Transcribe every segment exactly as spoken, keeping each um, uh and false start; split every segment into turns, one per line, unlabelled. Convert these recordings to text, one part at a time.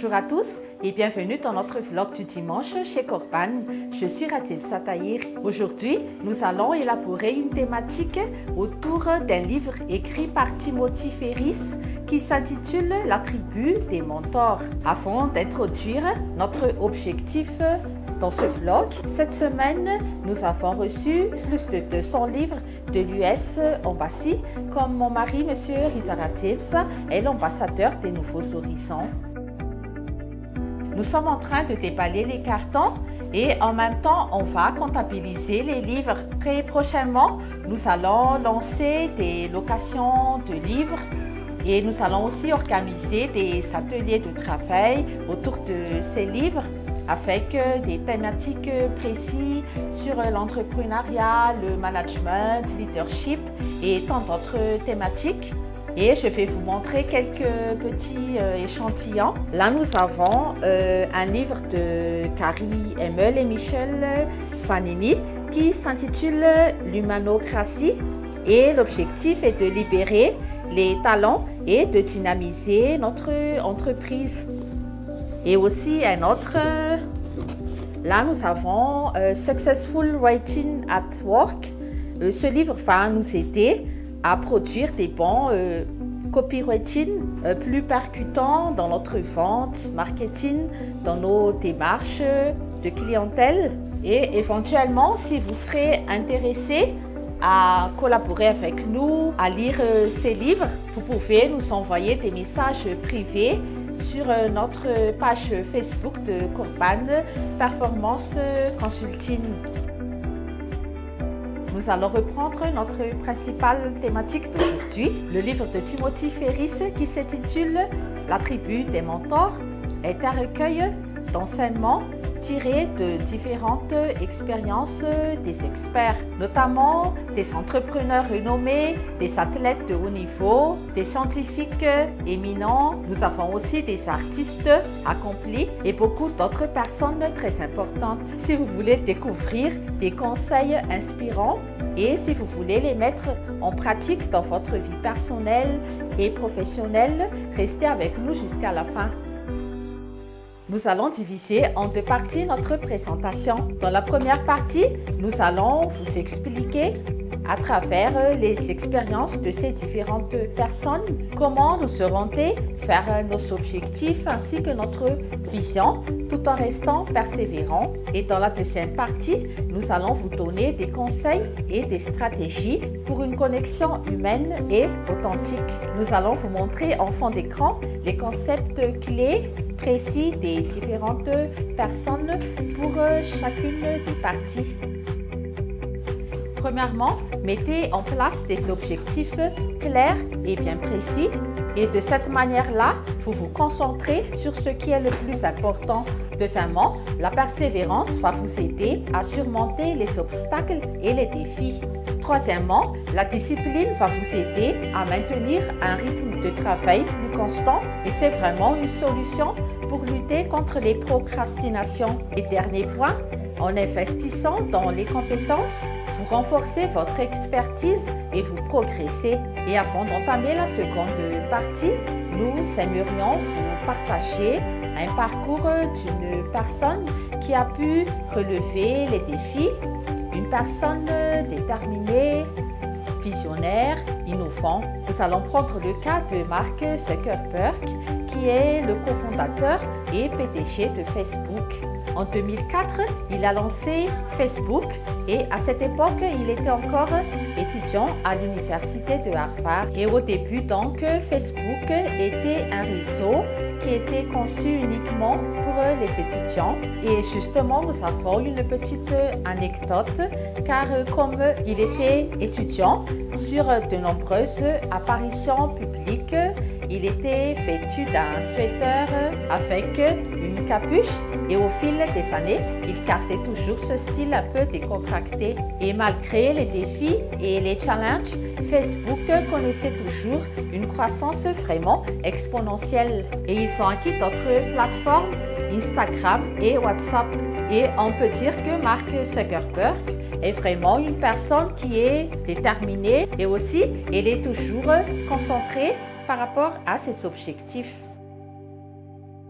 Bonjour à tous et bienvenue dans notre vlog du dimanche chez Corban. Je suis Ratim Satahir. Aujourd'hui, nous allons élaborer une thématique autour d'un livre écrit par Timothy Ferris qui s'intitule « La tribu des mentors ». Avant d'introduire notre objectif dans ce vlog, cette semaine, nous avons reçu plus de deux cents livres de l'U S Embassy, comme mon mari, M. Rizara James, est l'ambassadeur des Nouveaux Horizons. Nous sommes en train de déballer les cartons et en même temps, on va comptabiliser les livres. Très prochainement, nous allons lancer des locations de livres et nous allons aussi organiser des ateliers de travail autour de ces livres avec des thématiques précises sur l'entrepreneuriat, le management, le leadership et tant d'autres thématiques. Et je vais vous montrer quelques petits euh, échantillons. Là, nous avons euh, un livre de Carrie Hemmel et Michel Zanini qui s'intitule « L'humanocratie » et l'objectif est de libérer les talents et de dynamiser notre entreprise. Et aussi un autre, euh, là nous avons euh, « Successful Writing at Work ». Euh, ce livre va nous aider à produire des bons euh, copywriting euh, plus percutants dans notre vente, marketing, dans nos démarches de clientèle. Et éventuellement, si vous serez intéressé à collaborer avec nous, à lire euh, ces livres, vous pouvez nous envoyer des messages privés sur euh, notre page Facebook de Corban Performance Consulting. Nous allons reprendre notre principale thématique d'aujourd'hui. Le livre de Timothy Ferris qui s'intitule « La tribu des mentors » est un recueil d'enseignements tirés de différentes expériences des experts, notamment des entrepreneurs renommés, des athlètes de haut niveau, des scientifiques éminents. Nous avons aussi des artistes accomplis et beaucoup d'autres personnes très importantes. Si vous voulez découvrir des conseils inspirants et si vous voulez les mettre en pratique dans votre vie personnelle et professionnelle, restez avec nous jusqu'à la fin. Nous allons diviser en deux parties notre présentation. Dans la première partie, nous allons vous expliquer à travers les expériences de ces différentes personnes comment nous serons vers nos objectifs ainsi que notre vision tout en restant persévérants. Et dans la deuxième partie, nous allons vous donner des conseils et des stratégies pour une connexion humaine et authentique. Nous allons vous montrer en fond d'écran les concepts clés précis des différentes personnes pour chacune des parties. Premièrement, mettez en place des objectifs clairs et bien précis et de cette manière-là, vous vous concentrez sur ce qui est le plus important. Deuxièmement, la persévérance va vous aider à surmonter les obstacles et les défis. Troisièmement, la discipline va vous aider à maintenir un rythme de travail plus constant et c'est vraiment une solution pour lutter contre les procrastinations. Et dernier point, en investissant dans les compétences, vous renforcez votre expertise et vous progressez. Et avant d'entamer la seconde partie, nous aimerions vous partager un parcours d'une personne qui a pu relever les défis, une personne déterminée, visionnaire, innovant. Nous allons prendre le cas de Mark Zuckerberg, qui est le cofondateur et P D G de Facebook. En deux mille quatre, il a lancé Facebook et à cette époque, il était encore étudiant à l'université de Harvard. Et au début, donc, Facebook était un réseau qui était conçu uniquement pour les étudiants. Et justement, nous avons une petite anecdote car comme il était étudiant, sur de nombreuses apparitions publiques, il était vêtu d'un sweater avec une capuche et au fil des années, il gardait toujours ce style un peu décontracté. Et malgré les défis et les challenges, Facebook connaissait toujours une croissance vraiment exponentielle. Et ils ont acquis d'autres plateformes, Instagram et WhatsApp. Et on peut dire que Mark Zuckerberg est vraiment une personne qui est déterminée et aussi elle est toujours concentrée par rapport à ses objectifs.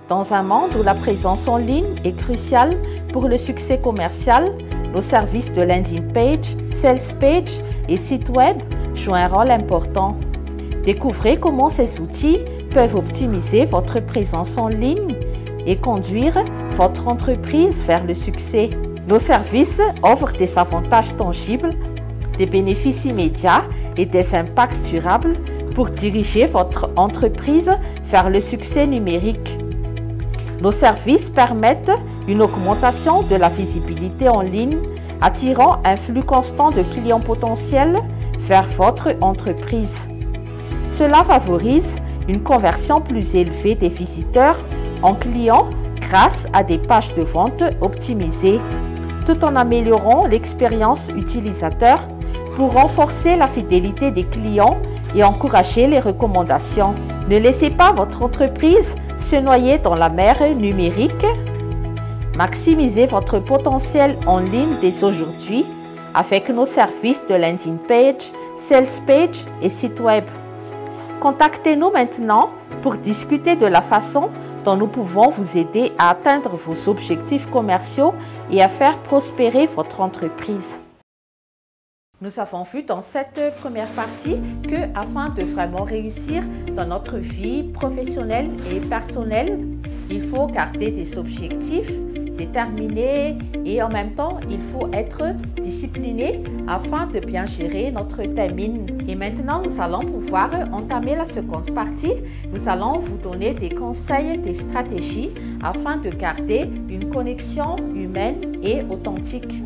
Dans un monde où la présence en ligne est cruciale pour le succès commercial, nos services de landing page, sales page et site web jouent un rôle important. Découvrez comment ces outils peuvent optimiser votre présence en ligne et conduire votre entreprise vers le succès. Nos services offrent des avantages tangibles, des bénéfices immédiats et des impacts durables pour diriger votre entreprise vers le succès numérique. Nos services permettent une augmentation de la visibilité en ligne, attirant un flux constant de clients potentiels vers votre entreprise. Cela favorise une conversion plus élevée des visiteurs en clients grâce à des pages de vente optimisées, tout en améliorant l'expérience utilisateur pour renforcer la fidélité des clients et encourager les recommandations. Ne laissez pas votre entreprise se noyer dans la mer numérique. Maximisez votre potentiel en ligne dès aujourd'hui avec nos services de landing page, sales page et site web. Contactez-nous maintenant pour discuter de la façon dont nous pouvons vous aider à atteindre vos objectifs commerciaux et à faire prospérer votre entreprise. Nous avons vu dans cette première partie que, afin de vraiment réussir dans notre vie professionnelle et personnelle, il faut garder des objectifs déterminés et en même temps, il faut être discipliné afin de bien gérer notre timing. Et maintenant, nous allons pouvoir entamer la seconde partie. Nous allons vous donner des conseils, des stratégies afin de garder une connexion humaine et authentique.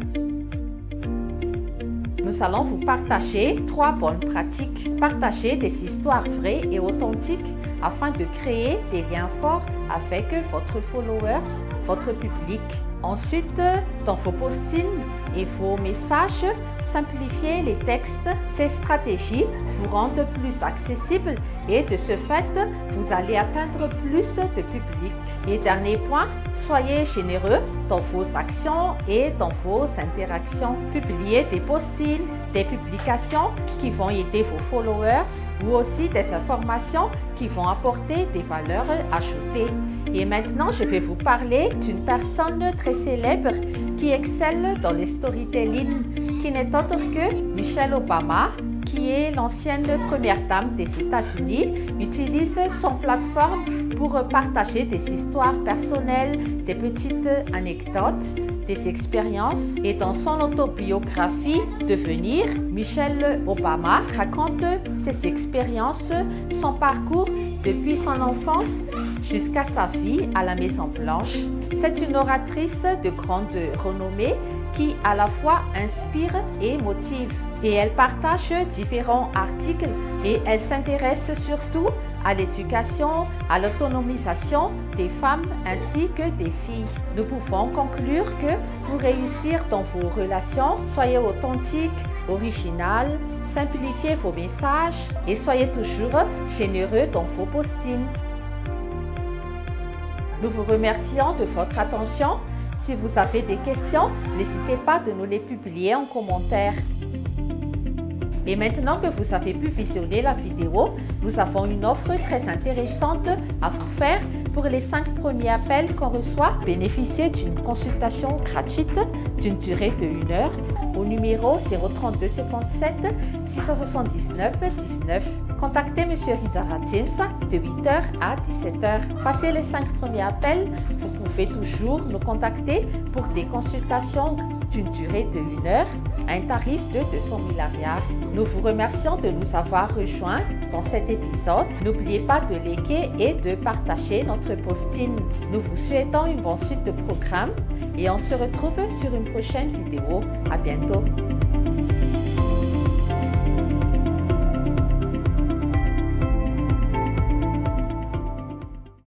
Nous allons vous partager trois bonnes pratiques. Partager des histoires vraies et authentiques afin de créer des liens forts avec votre followers, votre public. Ensuite, dans vos postings et vos messages, simplifiez les textes. Ces stratégies vous rendent plus accessibles et de ce fait, vous allez atteindre plus de public. Et dernier point, soyez généreux dans vos actions et dans vos interactions. Publiez des postings, des publications qui vont aider vos followers ou aussi des informations qui vont apporter des valeurs ajoutées. Et maintenant, je vais vous parler d'une personne très célèbre qui excelle dans les storytelling, qui n'est autre que Michelle Obama, qui est l'ancienne première dame des États-Unis, utilise son plateforme pour partager des histoires personnelles, des petites anecdotes, des expériences. Et dans son autobiographie Devenir, Michelle Obama raconte ses expériences, son parcours depuis son enfance jusqu'à sa vie à la Maison Blanche. C'est une oratrice de grande renommée qui à la fois inspire et motive. Et elle partage différents articles et elle s'intéresse surtout à l'éducation, à l'autonomisation des femmes ainsi que des filles. Nous pouvons conclure que pour réussir dans vos relations, soyez authentique, original, simplifiez vos messages et soyez toujours généreux dans vos postings. Nous vous remercions de votre attention. Si vous avez des questions, n'hésitez pas de nous les publier en commentaire. Et maintenant que vous avez pu visionner la vidéo, nous avons une offre très intéressante à vous faire. Pour les cinq premiers appels qu'on reçoit, bénéficiez d'une consultation gratuite d'une durée de une heure au numéro zéro trente-deux cinquante-sept six cent soixante-dix-neuf dix-neuf. Contactez M. Rizara James de huit heures à dix-sept heures. Passez les cinq premiers appels, vous pouvez toujours nous contacter pour des consultations d'une durée de une heure à un tarif de deux cent mille arrières. Nous vous remercions de nous avoir rejoints dans cet épisode. N'oubliez pas de liker et de partager notre posting. Nous vous souhaitons une bonne suite de programmes et on se retrouve sur une prochaine vidéo. À bientôt.